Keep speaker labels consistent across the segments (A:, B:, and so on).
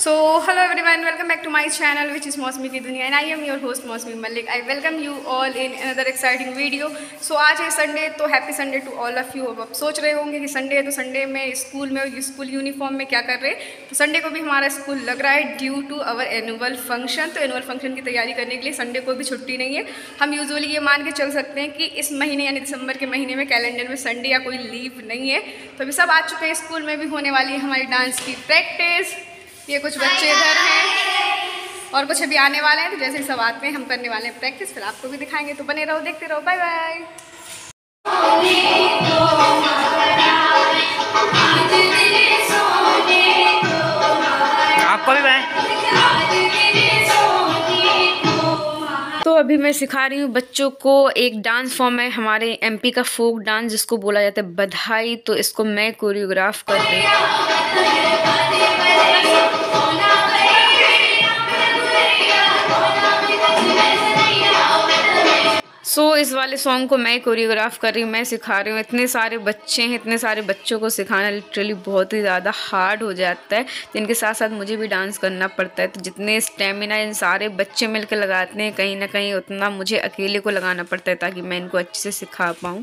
A: So, hello everyone, welcome back to my channel which is मौसमी की दुनिया and I am your host मौसमी Malik. I welcome you all in another exciting video. So, आज है Sunday, तो happy Sunday to all of you. अब आप सोच रहे होंगे कि संडे है तो संडे में स्कूल में स्कूल यूनिफॉर्म में क्या कर रहे हैं. तो संडे को भी हमारा स्कूल लग रहा है due to our annual function. तो एनुअल फंक्शन की तैयारी करने के लिए संडे को भी छुट्टी नहीं है. हम यूजुअली ये मान के चल सकते हैं कि इस महीने यानी दिसंबर के महीने में कैलेंडर में संडे या कोई लीव नहीं है. तो अभी सब आ चुके हैं. स्कूल में भी होने वाली है हमारी डांस की प्रैक्टिस. ये कुछ बच्चे इधर हैं और कुछ अभी आने वाले हैं. तो जैसे ही सब आते हैं हम करने वाले हैं प्रैक्टिस, फिर आपको भी दिखाएंगे. तो बने रहो, देखते रहो. Bye bye.
B: आपको भी बाय.
C: तो अभी मैं सिखा रही हूँ बच्चों को एक डांस फॉर्म है हमारे एमपी का फोक डांस जिसको बोला जाता है बधाई. तो इसको मैं कोरियोग्राफ कर रही हूँ. इस वाले सॉन्ग को मैं कोरियोग्राफ कर रही हूँ, मैं सिखा रही हूँ. इतने सारे बच्चे हैं, इतने सारे बच्चों को सिखाना लिटरली बहुत ही ज़्यादा हार्ड हो जाता है. तो इनके साथ साथ मुझे भी डांस करना पड़ता है. तो जितने स्टेमिना इन सारे बच्चे मिलकर लगाते हैं कहीं ना कहीं उतना मुझे अकेले को लगाना पड़ता है ताकि मैं इनको अच्छे से सिखा पाऊँ.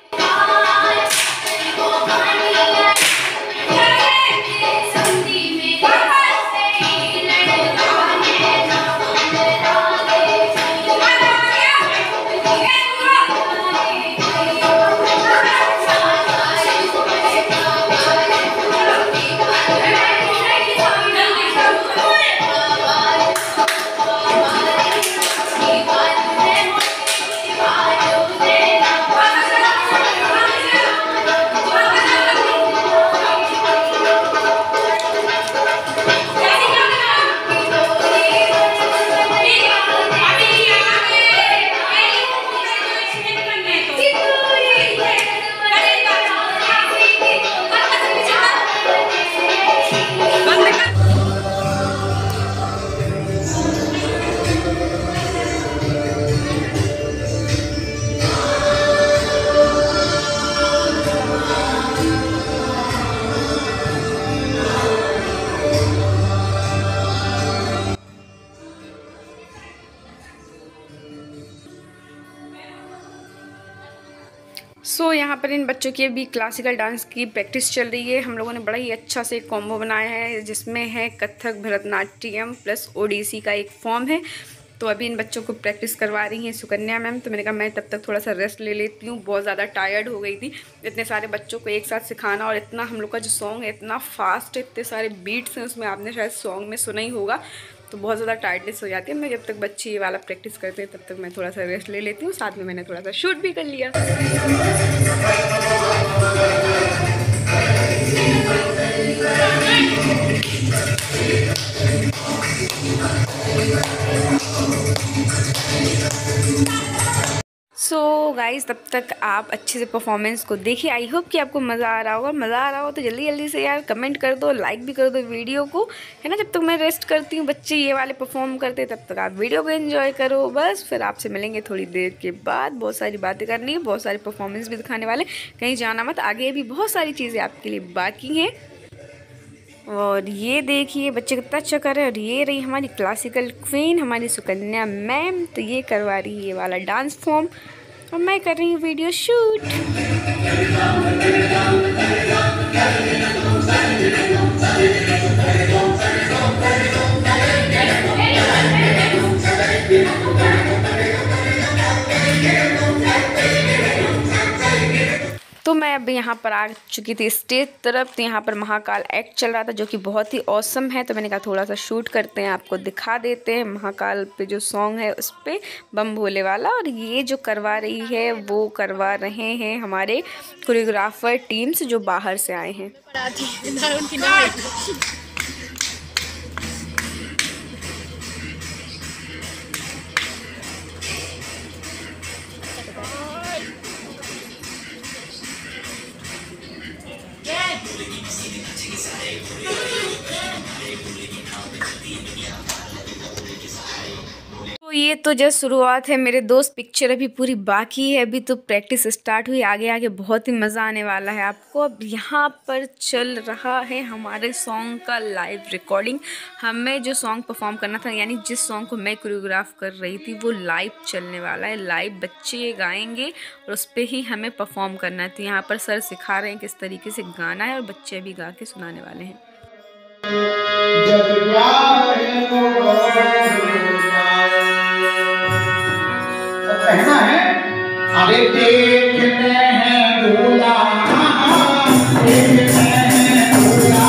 C: यहाँ पर इन बच्चों की अभी क्लासिकल डांस की प्रैक्टिस चल रही है. हम लोगों ने बड़ा ही अच्छा से एक कॉम्बो बनाया है जिसमें है कथक, भरतनाट्यम प्लस ओडिसी का एक फॉर्म है. तो अभी इन बच्चों को प्रैक्टिस करवा रही हैं सुकन्या मैम. तो मैंने कहा मैं तब तक थोड़ा सा रेस्ट ले लेती हूँ. बहुत ज़्यादा टायर्ड हो गई थी इतने सारे बच्चों को एक साथ सिखाना. और इतना हम लोग का जो सॉन्ग है इतना फास्ट है, इतने सारे बीट्स हैं उसमें, आपने शायद सॉन्ग में सुना ही होगा. तो बहुत ज़्यादा टायर्डनेस हो जाती है. मैं जब तक बच्चे ये वाला प्रैक्टिस करते हैं तब तक मैं थोड़ा सा रेस्ट ले लेती हूँ. साथ में मैंने थोड़ा सा शूट भी कर लिया. सो गाइस, तब तक आप अच्छे से परफॉर्मेंस को देखिए. आई होप कि आपको मज़ा आ रहा होगा. मज़ा आ रहा हो तो जल्दी जल्दी से यार कमेंट कर दो, लाइक भी कर दो वीडियो को, है ना. जब तक मैं रेस्ट करती हूँ बच्चे ये वाले परफॉर्म करते हैं तब तक आप वीडियो को एंजॉय करो. बस फिर आपसे मिलेंगे थोड़ी देर के बाद. बहुत सारी बातें करनी है, बहुत सारी परफॉर्मेंस भी दिखाने वाले. कहीं जाना मत, आगे भी बहुत सारी चीज़ें आपके लिए बाकी हैं. और ये देखिए बच्चे कितना अच्छा कर रहे हैं. और ये रही हमारी क्लासिकल क्वीन हमारी सुकन्या मैम. तो ये करवा रही है ये वाला डांस फॉर्म और मैं कर रही हूँ वीडियो शूट. तो मैं अब यहाँ पर आ चुकी थी स्टेज तरफ. तो यहाँ पर महाकाल एक्ट चल रहा था जो कि बहुत ही ऑसम है. तो मैंने कहा थोड़ा सा शूट करते हैं, आपको दिखा देते हैं. महाकाल पे जो सॉन्ग है उस पर बम भोले वाला. और ये जो करवा रही है वो करवा रहे हैं हमारे कोरियोग्राफर टीम्स जो बाहर से आए हैं. अभी ये तो जस्ट शुरुआत है मेरे दोस्त, पिक्चर अभी पूरी बाकी है, अभी तो प्रैक्टिस स्टार्ट हुई, आगे आगे बहुत ही मज़ा आने वाला है आपको। अब यहाँ पर चल रहा है हमारे सॉन्ग का लाइव रिकॉर्डिंग। हमें जो सॉन्ग परफॉर्म करना था, यानी जिस सॉन्ग को मैं कोरियोग्राफ कर रही थी, वो लाइव चलने वाला है। लाइव बच्चे गाएंगे और उस पर ही हमें परफॉर्म करना है। तो यहाँ पर सर सिखा रहे हैं किस तरीके से गाना है और बच्चे भी गा के सुनाने वाले हैं।
B: कहना है, अरे देखते हैं दूल्हा, देखते हैं दूल्हा,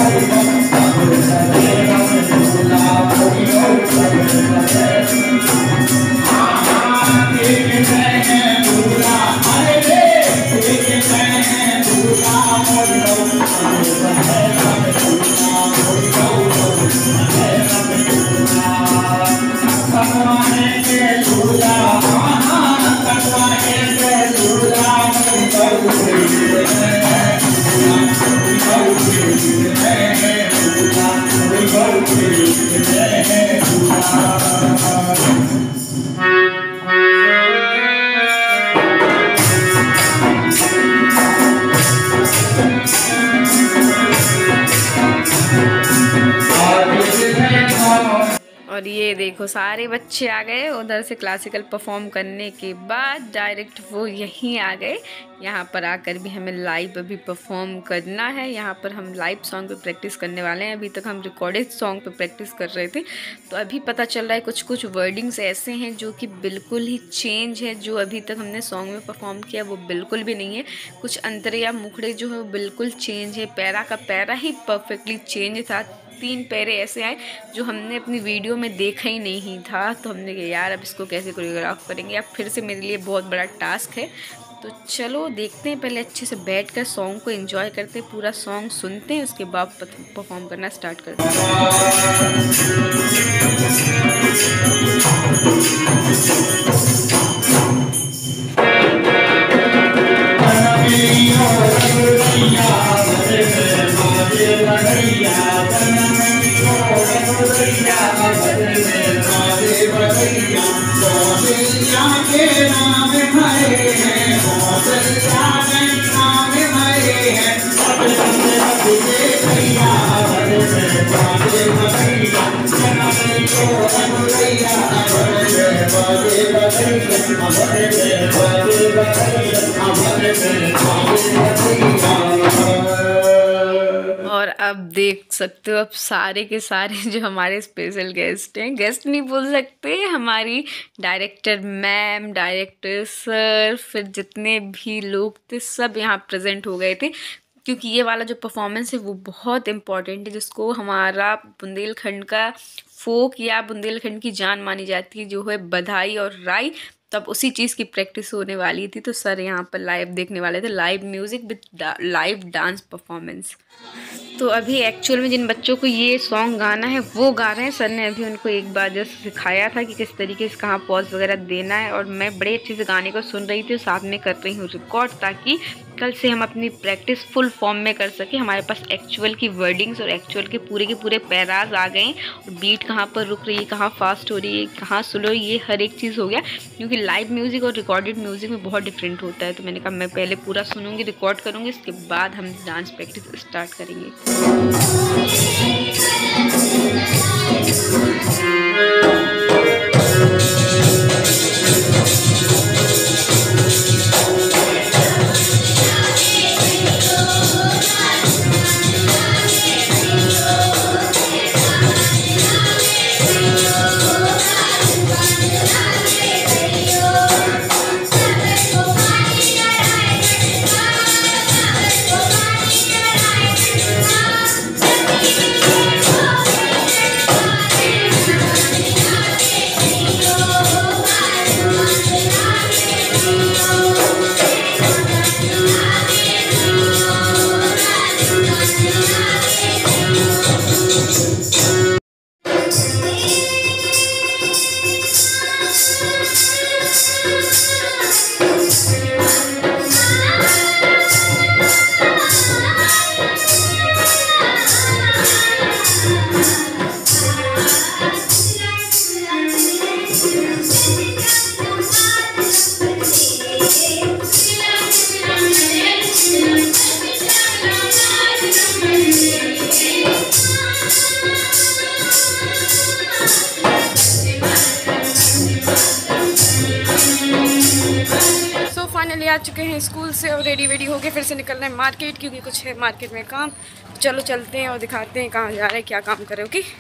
C: और ये देखो सारे बच्चे आ गए उधर से क्लासिकल परफॉर्म करने के बाद डायरेक्ट वो यहीं आ गए। यहाँ पर आकर भी हमें लाइव अभी परफॉर्म करना है। यहाँ पर हम लाइव सॉन्ग पे प्रैक्टिस करने वाले हैं। अभी तक हम रिकॉर्डेड सॉन्ग पे प्रैक्टिस कर रहे थे, तो अभी पता चल रहा है कुछ कुछ वर्डिंग्स ऐसे हैं जो कि बिल्कुल ही चेंज है। जो अभी तक हमने सॉन्ग में परफॉर्म किया वो बिल्कुल भी नहीं है। कुछ अंतरे या मुखड़े जो है वो बिल्कुल चेंज है। पैरा का पैरा ही परफेक्टली चेंज था। 3 पैरे ऐसे आए जो हमने अपनी वीडियो में देखा ही नहीं था। तो हमने कहा यार अब इसको कैसे कोरियोग्राफ करेंगे। अब फिर से मेरे लिए बहुत बड़ा टास्क है। तो चलो देखते हैं, पहले अच्छे से बैठकर सॉन्ग को एंजॉय करते हैं, पूरा सॉन्ग सुनते हैं, उसके बाद परफॉर्म करना स्टार्ट करते हैं। और अब देख सकते हो, अब सारे के सारे जो हमारे स्पेशल गेस्ट हैं, गेस्ट नहीं बोल सकते, हमारी डायरेक्टर मैम, डायरेक्टर सर, फिर जितने भी लोग थे सब यहाँ प्रेजेंट हो गए थे। क्योंकि ये वाला जो परफॉर्मेंस है वो बहुत इम्पॉर्टेंट है, जिसको हमारा बुंदेलखंड का फोक या बुंदेलखंड की जान मानी जाती है, जो है बधाई और राई। तब उसी चीज़ की प्रैक्टिस होने वाली थी। तो सर यहाँ पर लाइव देखने वाले थे, live music with live dance performance. तो अभी एक्चुअल में जिन बच्चों को ये सॉन्ग गाना है वो गा रहे हैं। सर ने अभी उनको एक बार जस्ट सिखाया था कि किस तरीके से कहाँ पॉज वगैरह देना है, और मैं बड़े अच्छे से गाने को सुन रही थी और साथ में कर रही हूँ रिकॉर्ड, ताकि कल से हम अपनी प्रैक्टिस फुल फॉर्म में कर सकें। हमारे पास एक्चुअल की वर्डिंग्स और एक्चुअल के पूरे पैराज आ गए, और बीट कहाँ पर रुक रही है, कहाँ फास्ट हो रही है, कहाँ स्लो, ये हर एक चीज़ हो गया। क्योंकि लाइव म्यूज़िक और रिकॉर्डेड म्यूज़िक में बहुत डिफरेंट होता है। तो मैंने कहा मैं पहले पूरा सुनूंगी, रिकॉर्ड करूँगी, इसके बाद हम डांस प्रैक्टिस स्टार्ट करेंगे।
A: फाइनली आ चुके हैं स्कूल से और रेडी वेडी होके फिर से निकल रहे हैं मार्केट, क्योंकि कुछ है मार्केट में काम। चलो चलते हैं और दिखाते हैं कहाँ जा रहे हैं, क्या काम कर रहे हो। कि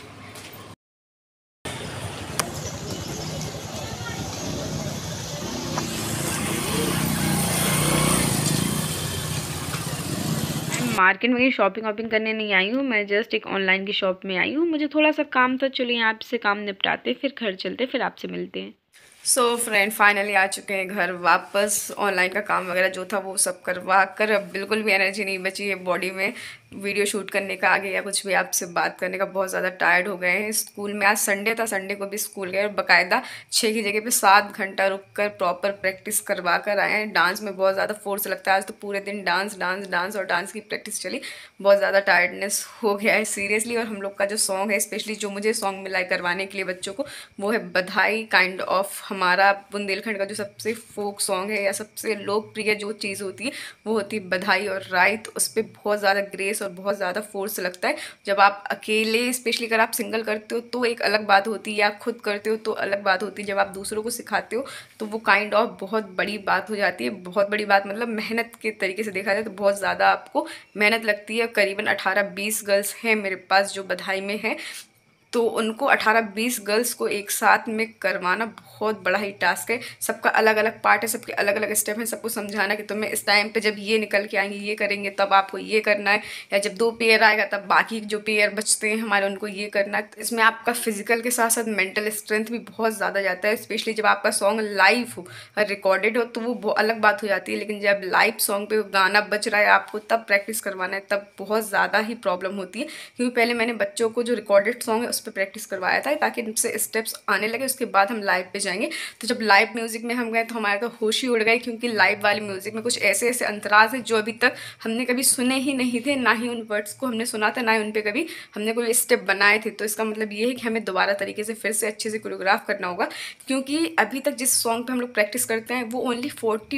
C: मार्केट में शॉपिंग वॉपिंग करने नहीं आई हूँ, मैं जस्ट एक ऑनलाइन की शॉप में आई हूँ। मुझे थोड़ा सा काम था, चलो यहाँ से काम निपटाते फिर घर चलते, फिर आपसे मिलते हैं।
A: सो फ्रेंड फाइनली आ चुके हैं घर वापस। ऑनलाइन का काम वगैरह जो था वो सब करवा कर अब बिल्कुल भी एनर्जी नहीं बची है बॉडी में वीडियो शूट करने का आगे या कुछ भी आपसे बात करने का। बहुत ज़्यादा टायर्ड हो गए हैं। स्कूल में आज संडे था, संडे को भी स्कूल गए और बाकायदा 6 की जगह पे 7 घंटा रुक कर प्रॉपर प्रैक्टिस करवा कर आए हैं। डांस में बहुत ज़्यादा फोर्स लगता है। आज तो पूरे दिन डांस डांस डांस और डांस की प्रैक्टिस चली। बहुत ज़्यादा टायर्डनेस हो गया है सीरियसली। और हम लोग का जो सॉन्ग है, स्पेशली जो मुझे सॉन्ग मिला है करवाने के लिए बच्चों को, वो है बधाई। काइंड ऑफ हमारा बुंदेलखंड का जो सबसे फोक सॉन्ग है या सबसे लोकप्रिय जो चीज़ होती है वो होती है बधाई और राय। तो उस पर बहुत ज़्यादा ग्रेस और बहुत ज़्यादा फोर्स लगता है। जब आप अकेले, स्पेशली अगर आप सिंगल करते हो तो एक अलग बात होती है, या खुद करते हो तो अलग बात होती है। जब आप दूसरों को सिखाते हो तो वो काइंड ऑफ बहुत बड़ी बात हो जाती है। बहुत बड़ी बात मतलब मेहनत के तरीके से देखा जाए तो बहुत ज़्यादा आपको मेहनत लगती है। करीबन 18-20 गर्ल्स हैं मेरे पास जो बधाई में हैं, तो उनको 18-20 गर्ल्स को एक साथ में करवाना बहुत बड़ा ही टास्क है। सबका अलग अलग पार्ट है, सबके अलग अलग स्टेप हैं। सबको समझाना कि तुम्हें इस टाइम पे जब ये निकल के आएंगे ये करेंगे तब आपको ये करना है, या जब 2 पेयर आएगा तब बाकी जो पेयर बचते हैं हमारे उनको ये करना है। इसमें आपका फिजिकल के साथ साथ मेंटल स्ट्रेंथ भी बहुत ज़्यादा जाता है। स्पेशली जब आपका सॉन्ग लाइव हो, रिकॉर्डेड हो तो वो अलग बात हो जाती है। लेकिन जब लाइव सॉन्ग पे गाना बज रहा है आपको तब प्रैक्टिस करवाना है, तब बहुत ज़्यादा ही प्रॉब्लम होती है। क्योंकि पहले मैंने बच्चों को जो रिकॉर्डेड सॉन्ग है उस पर प्रैक्टिस करवाया था ताकि इनसे स्टेप्स आने लगे, उसके बाद हम लाइव पे जाएंगे। तो जब लाइव म्यूज़िक में हम गए तो हमारे तो होश ही उड़ गए, क्योंकि लाइव वाले म्यूज़िक में कुछ ऐसे ऐसे अंतराज हैं जो अभी तक हमने कभी सुने ही नहीं थे। ना ही उन वर्ड्स को हमने सुना था, ना ही उन पर कभी हमने कोई स्टेप बनाए थे। तो इसका मतलब ये है कि हमें दोबारा तरीके से फिर से अच्छे से कोरियोग्राफ करना होगा, क्योंकि अभी तक जिस सॉन्ग पर हम लोग प्रैक्टिस करते हैं वो ओनली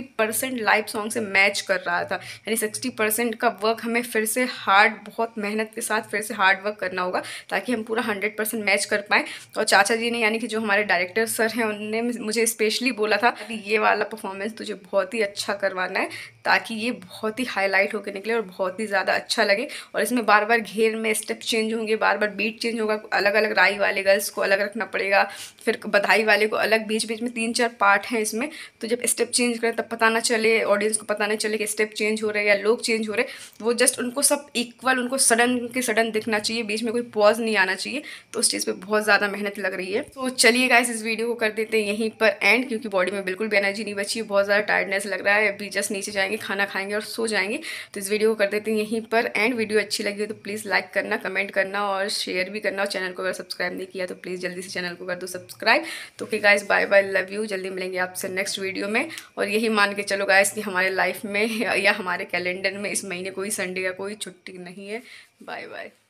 A: 40% लाइव सॉन्ग से मैच कर रहा था। यानी 60% का वर्क हमें फिर से हार्ड, बहुत मेहनत के साथ फिर से हार्ड वर्क करना होगा ताकि हम पूरा 100% मैच कर पाएँ। और चाचा जी ने, यानी कि जो हमारे डायरेक्टर सर हैं, उन्होंने मुझे स्पेशली बोला था कि ये वाला परफॉर्मेंस तुझे बहुत ही अच्छा करवाना है ताकि ये बहुत ही हाईलाइट होकर निकले और बहुत ही ज़्यादा अच्छा लगे। और इसमें बार बार घेर में स्टेप चेंज होंगे, बार बार बीट चेंज होगा। अलग अलग राई वाले गर्ल्स को अलग रखना पड़ेगा, फिर बधाई वाले को अलग। बीच बीच में 3-4 पार्ट हैं इसमें। तो जब स्टेप चेंज करें तब पता ना चले, ऑडियंस को पता नहीं चले कि स्टेप चेंज हो रहे हैं या लोग चेंज हो रहे हैं। वो जस्ट उनको सब इक्वल, उनको सडन के सडन दिखना चाहिए, बीच में कोई पॉज नहीं आना चाहिए। तो उस चीज़ पर बहुत ज़्यादा मेहनत लग रही है। तो चलिए गाइस, इस वीडियो को कर देते हैं यहीं पर एंड, क्योंकि बॉडी में बिल्कुल भी एनर्जी नहीं बची है। बहुत ज़्यादा टायर्डनेस लग रहा है। अभी जस्ट नीचे जाएंगे, खाना खाएंगे और सो जाएंगे। तो इस वीडियो को कर देते हैं यहीं पर एंड। वीडियो अच्छी लगी हो तो प्लीज़ लाइक करना, कमेंट करना और शेयर भी करना। और चैनल को अगर सब्सक्राइब नहीं किया तो प्लीज़ जल्दी से चैनल को कर दो सब्सक्राइब। तो okay guys, bye bye, love you. जल्दी मिलेंगे आपसे नेक्स्ट वीडियो में। और यही मान के चलो गाइस कि हमारे लाइफ में या हमारे कैलेंडर में इस महीने कोई संडे या कोई छुट्टी नहीं है। Bye bye.